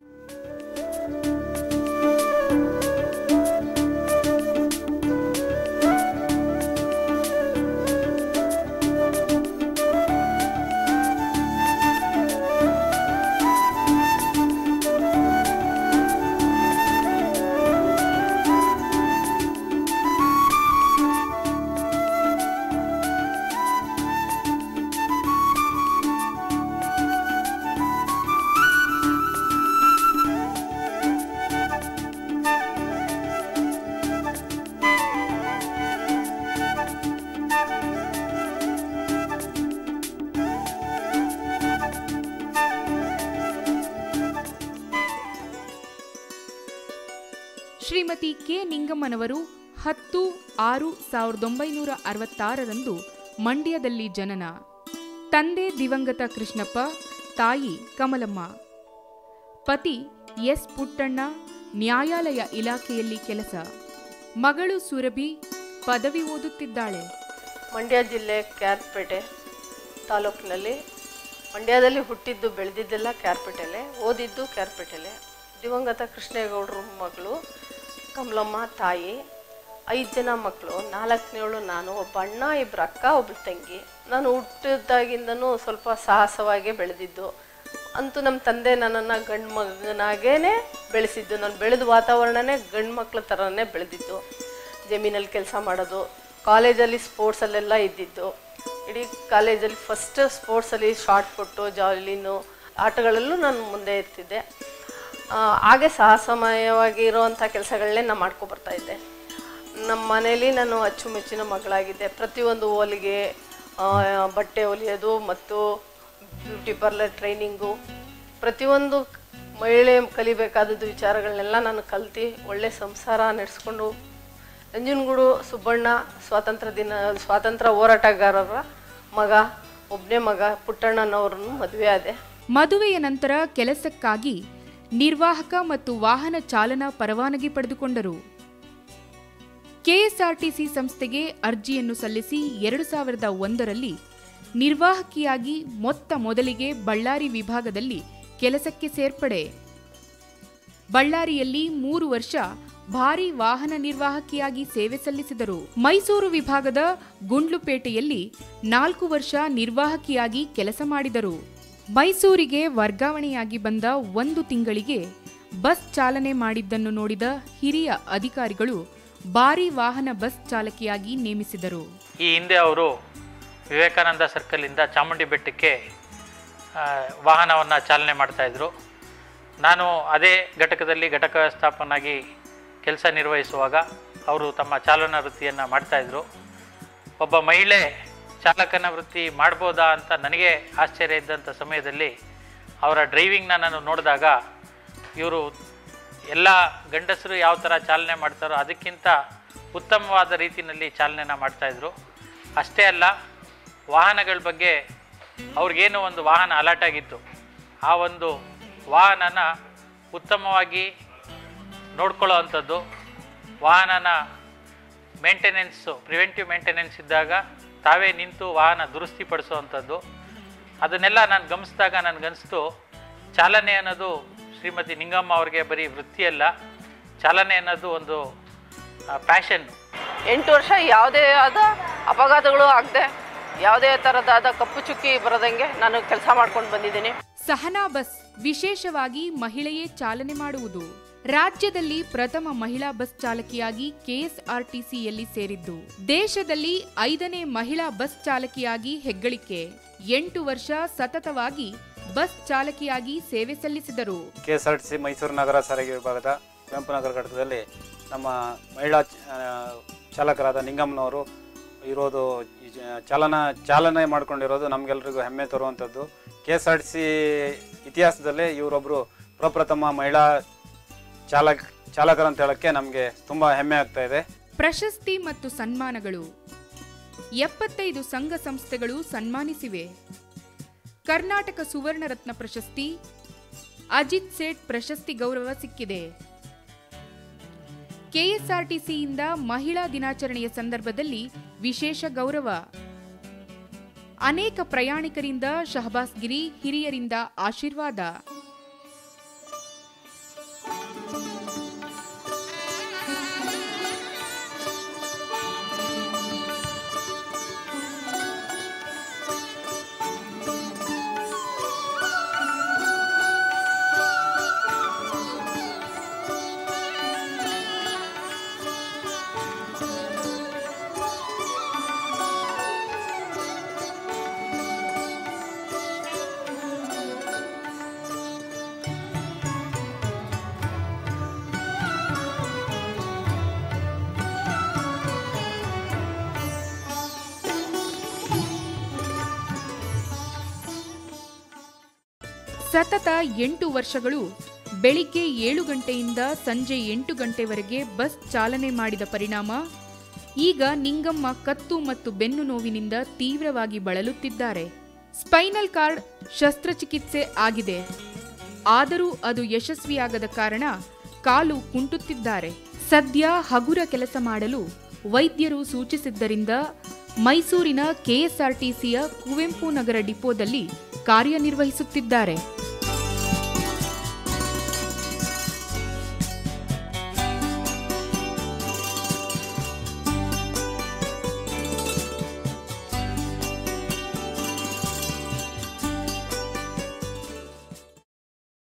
Shrimati K ನಿಂಗಮ್ಮನವರು 10/6/1966 ಮಂಡ್ಯದಲ್ಲಿ ಜನನ. ತಂದೆ ದಿವಂಗತ ಕೃಷ್ಣಪ್ಪ, ತಾಯಿ ಕಮಲಮ್ಮ. ಪತಿ ಎಸ್ ಪುಟ್ಟಣ್ಣ, ನ್ಯಾಯಾಲಯ ಇಲಾಖೆಯಲ್ಲಿ ಕೆಲಸ. ಮಗಳು ಸುರಭಿ ಪದವಿ ಓದುತ್ತಿದ್ದಾಳೆ. ಮಂಡ್ಯ ಜಿಲ್ಲೆ ಕ್ಯಾರ್ಪೇಟೆ ತಾಲೂಕಿನಲ್ಲಿ, ಮಂಡ್ಯದಲ್ಲಿ ಹುಟ್ಟಿದ್ದು ಬೆಳೆದಿದ್ದೆಲ್ಲ ಕ್ಯಾರ್ಪೇಟೆಲೆ, ಓದಿದ್ದು ಕ್ಯಾರ್ಪೇಟೆಲೆ. ದಿವಂಗತ ಕೃಷ್ಣೇಗೌಡರು ಮಗಳು ಕಮಲಮ್ಮ, ತಾಯಿ. 5 ಜನ ಮಕ್ಕಳು, 4ನೇಳು ನಾನು, ಒಬ್ಬ ಅಣ್ಣ, 2 ಅಕ್ಕ, ಒಬ್ಬಳು ತಂಗಿ. ನಾನು ಹುಟ್ಟಿದಾಗಿಂದನೂ ಸ್ವಲ್ಪ ಸಾಹಸವಾಗಿ ಬೆಳೆದಿದ್ದು. ಅಂತೂ ನಮ್ಮ ತಂದೆ ನನ್ನನ್ನು ಗಂಡು ಮಗನಾಗೇ ಬೆಳೆಸಿದ್ದು. ನಾನು ಬೆಳೆದ ವಾತಾವರಣನೇ ಗಂಡು ಮಕ್ಳ ಥರನೇ ಬೆಳೆದಿದ್ದು. ಜಮೀನಲ್ಲಿ ಕೆಲಸ ಮಾಡೋದು, ಕಾಲೇಜಲ್ಲಿ ಸ್ಪೋರ್ಟ್ಸಲ್ಲೆಲ್ಲ ಇದ್ದಿದ್ದು. ಇಡೀ ಕಾಲೇಜಲ್ಲಿ ಫಸ್ಟ್ ಸ್ಪೋರ್ಟ್ಸಲ್ಲಿ ಶಾರ್ಟ್ ಪುಟ್ಟು, ಜಾವ್ಲಿನು ಆಟಗಳಲ್ಲೂ ನಾನು ಮುಂದೆ ಇರ್ತಿದ್ದೆ. ಹಾಗೆ ಸಾಹಸಮಯವಾಗಿ ಇರೋವಂಥ ಕೆಲಸಗಳನ್ನೇ ನಾನು ಮಾಡ್ಕೊಬರ್ತಾಯಿದ್ದೆ. ನಮ್ಮ ಮನೇಲಿ ನಾನು ಅಚ್ಚುಮೆಚ್ಚಿನ ಮಗಳಾಗಿದ್ದೆ. ಪ್ರತಿಯೊಂದು ಹೊಲಿಗೆ, ಬಟ್ಟೆ ಹೊಲಿಯೋದು ಮತ್ತು ಬ್ಯೂಟಿ ಪಾರ್ಲರ್ ಟ್ರೈನಿಂಗು, ಪ್ರತಿಯೊಂದು ಮಹಿಳೆ ಕಲಿಬೇಕಾದದ್ದು ವಿಚಾರಗಳನ್ನೆಲ್ಲ ನಾನು ಕಲ್ತು ಒಳ್ಳೆ ಸಂಸಾರ ನಡೆಸ್ಕೊಂಡು ನಂಜನಗೂಡು ಸುಬ್ಬಣ್ಣ ಸ್ವಾತಂತ್ರ್ಯ ಹೋರಾಟಗಾರರ ಮಗ, ಒಬ್ಬನೇ ಮಗ ಪುಟ್ಟಣ್ಣನವ್ರನ್ನು ಮದುವೆ ಆದೆ. ಮದುವೆಯ ನಂತರ ಕೆಲಸಕ್ಕಾಗಿ ನಿರ್ವಾಹಕ ಮತ್ತು ವಾಹನ ಚಾಲನಾ ಪರವಾನಗಿ ಪಡೆದುಕೊಂಡರು. ಕೆಎಸ್ಆರ್ಟಿಸಿ ಸಂಸ್ಥೆಗೆ ಅರ್ಜಿಯನ್ನು ಸಲ್ಲಿಸಿ 2001ರಲ್ಲಿ ನಿರ್ವಾಹಕಿಯಾಗಿ ಮೊದಲಿಗೆ ಬಳ್ಳಾರಿ ವಿಭಾಗದಲ್ಲಿ ಕೆಲಸಕ್ಕೆ ಸೇರ್ಪಡೆ. ಬಳ್ಳಾರಿಯಲ್ಲಿ 3 ವರ್ಷ ಭಾರೀ ವಾಹನ ನಿರ್ವಾಹಕಿಯಾಗಿ ಸೇವೆ ಸಲ್ಲಿಸಿದರು. ಮೈಸೂರು ವಿಭಾಗದ ಗುಂಡ್ಲುಪೇಟೆಯಲ್ಲಿ 4 ವರ್ಷ ನಿರ್ವಾಹಕಿಯಾಗಿ ಕೆಲಸ ಮಾಡಿದರು. ಮೈಸೂರಿಗೆ ವರ್ಗಾವಣೆಯಾಗಿ ಬಂದ 1 ತಿಂಗಳಿಗೆ ಬಸ್ ಚಾಲನೆ ಮಾಡಿದ್ದನ್ನು ನೋಡಿದ ಹಿರಿಯ ಅಧಿಕಾರಿಗಳು ಭಾರೀ ವಾಹನ ಬಸ್ ಚಾಲಕಿಯಾಗಿ ನೇಮಿಸಿದರು. ಈ ಹಿಂದೆ ಅವರು ವಿವೇಕಾನಂದ ಸರ್ಕಲಿಂದ ಚಾಮುಂಡಿ ಬೆಟ್ಟಕ್ಕೆ ವಾಹನವನ್ನು ಚಾಲನೆ ಮಾಡ್ತಾಯಿದ್ರು. ನಾನು ಅದೇ ಘಟಕದಲ್ಲಿ ಘಟಕ ವ್ಯವಸ್ಥಾಪನಾಗಿ ಕೆಲಸ ನಿರ್ವಹಿಸುವಾಗ ಅವರು ತಮ್ಮ ಚಾಲನಾ ವೃತ್ತಿಯನ್ನು ಮಾಡ್ತಾಯಿದ್ರು. ಒಬ್ಬ ಮಹಿಳೆ ಚಾಲಕನ ವೃತ್ತಿ ಮಾಡ್ಬೋದಾ ಅಂತ ನನಗೆ ಆಶ್ಚರ್ಯ ಇದ್ದಂಥ ಸಮಯದಲ್ಲಿ ಅವರ ಡ್ರೈವಿಂಗ್ನ ನಾನು ನೋಡಿದಾಗ ಇವರು ಎಲ್ಲ ಗಂಡಸರು ಯಾವ ಥರ ಚಾಲನೆ ಮಾಡ್ತಾರೋ ಅದಕ್ಕಿಂತ ಉತ್ತಮವಾದ ರೀತಿಯಲ್ಲಿ ಚಾಲನೆನ ಮಾಡ್ತಾಯಿದ್ರು. ಅಷ್ಟೇ ಅಲ್ಲ, ವಾಹನಗಳ ಬಗ್ಗೆ ಅವ್ರಿಗೇನೋ ಒಂದು ವಾಹನ ಅಲಾಟಾಗಿತ್ತು, ಆ ಒಂದು ವಾಹನನ ಉತ್ತಮವಾಗಿ ನೋಡ್ಕೊಳ್ಳೋ ಅಂಥದ್ದು, ವಾಹನನ ಮೇಂಟೆನೆನ್ಸು, ಪ್ರಿವೆಂಟಿವ್ ಮೇಂಟೆನೆನ್ಸ್ ಇದ್ದಾಗ ತಾವೇ ನಿಂತು ವಾಹನ ದುರಸ್ತಿಪಡಿಸೋವಂಥದ್ದು, ಅದನ್ನೆಲ್ಲ ನಾನು ಗಮನಿಸಿದಾಗ ನನಗನ್ನಿಸ್ತು ಚಾಲನೆ ಅನ್ನೋದು ಶ್ರೀಮತಿ ನಿಂಗಮ್ಮ ಅವ್ರಿಗೆ ಬರೀ ವೃತ್ತಿಯಲ್ಲ, ಚಾಲನೆ ಅನ್ನೋದು ಒಂದು ಪ್ಯಾಷನ್. 8 ವರ್ಷ ಯಾವುದೇ ಆದ ಅಪಘಾತಗಳು ಆಗದೆ, ಯಾವುದೇ ಥರದಾದ ಕಪ್ಪು ಚುಕ್ಕಿ ಬರದಂಗೆ ನಾನು ಕೆಲಸ ಮಾಡ್ಕೊಂಡು ಬಂದಿದ್ದೀನಿ. ಸಹನಾ ಬಸ್ ವಿಶೇಷವಾಗಿ ಮಹಿಳೆಯೇ ಚಾಲನೆ ಮಾಡುವುದು. ರಾಜ್ಯದಲ್ಲಿ ಪ್ರಥಮ ಮಹಿಳಾ ಬಸ್ ಚಾಲಕಿಯಾಗಿ ಕೆಎಸ್ಆರ್ಟಿಸಿಯಲ್ಲಿ ಸೇರಿದ್ದು. ದೇಶದಲ್ಲಿ 5ನೇ ಮಹಿಳಾ ಬಸ್ ಚಾಲಕಿಯಾಗಿ ಹೆಗ್ಗಳಿಕೆ. 8 ವರ್ಷ ಸತತವಾಗಿ ಬಸ್ ಚಾಲಕಿಯಾಗಿ ಸೇವೆ ಸಲ್ಲಿಸಿದರು. ಕೆಎಸ್ಆರ್ಟಿಸಿ ಮೈಸೂರು ನಗರ ಸಾರಿಗೆ ವಿಭಾಗದ ಕುವೆಂಪು ನಗರ ಘಟಕದಲ್ಲಿ ನಮ್ಮ ಮಹಿಳಾ ಚಾಲಕರಾದ ನಿಂಗಮ್ಮನವರು ಇರೋದು, ಚಾಲನೆ ಮಾಡ್ಕೊಂಡಿರೋದು ನಮಗೆಲ್ಲರಿಗೂ ಹೆಮ್ಮೆ ತರುವಂಥದ್ದು. ಕೆಎಸ್ಆರ್ಟಿಸಿ ಇತಿಹಾಸದಲ್ಲೇ ಇವರೊಬ್ಬರು ಪ್ರಪ್ರಥಮ ಮಹಿಳಾ ಚಾಲಕರಂತ ಹೇಳಕ್ಕೆ ನಮಗೆ ತುಂಬ ಹೆಮ್ಮೆ ಆಗ್ತಾ ಇದೆ. ಪ್ರಶಸ್ತಿ ಮತ್ತು ಸನ್ಮಾನಗಳು 75 ಸಂಘ ಸಂಸ್ಥೆಗಳು ಸನ್ಮಾನಿಸಿವೆ. ಕರ್ನಾಟಕ ಸುವರ್ಣ ರತ್ನ ಪ್ರಶಸ್ತಿ, ಅಜಿತ್ ಸೇಠ್ ಪ್ರಶಸ್ತಿ ಗೌರವ ಸಿಕ್ಕಿದೆ. ಕೆಎಸ್ಆರ್ಟಿಸಿಯಿಂದ ಮಹಿಳಾ ದಿನಾಚರಣೆಯ ಸಂದರ್ಭದಲ್ಲಿ ವಿಶೇಷ ಗೌರವ. ಅನೇಕ ಪ್ರಯಾಣಿಕರಿಂದ ಶಹಬಾಸ್ ಗಿರಿ, ಹಿರಿಯರಿಂದ ಆಶೀರ್ವಾದ. ಸತತ 8 ವರ್ಷಗಳು ಬೆಳಿಗ್ಗೆ 7 ಗಂಟೆಯಿಂದ ಸಂಜೆ 8 ಗಂಟೆವರೆಗೆ ಬಸ್ ಚಾಲನೆ ಮಾಡಿದ ಪರಿಣಾಮ ಈಗ ನಿಂಗಮ್ಮ ಕತ್ತು ಮತ್ತು ಬೆನ್ನು ನೋವಿನಿಂದ ತೀವ್ರವಾಗಿ ಬಳಲುತ್ತಿದ್ದಾರೆ. ಸ್ಪೈನಲ್ ಕಾರ್ಡ್ ಶಸ್ತ್ರಚಿಕಿತ್ಸೆ ಆಗಿದೆ, ಆದರೂ ಅದು ಯಶಸ್ವಿಯಾಗದ ಕಾರಣ ಕಾಲು ಕುಂಟುತ್ತಿದ್ದಾರೆ. ಸದ್ಯ ಹಗುರ ಕೆಲಸ ಮಾಡಲು ವೈದ್ಯರು ಸೂಚಿಸಿದ್ದರಿಂದ ಮೈಸೂರಿನ ಕೆಎಸ್ಆರ್ಟಿಸಿಯ ಕುವೆಂಪು ನಗರ ಡಿಪೋದಲ್ಲಿ ಕಾರ್ಯನಿರ್ವಹಿಸುತ್ತಿದ್ದಾರೆ.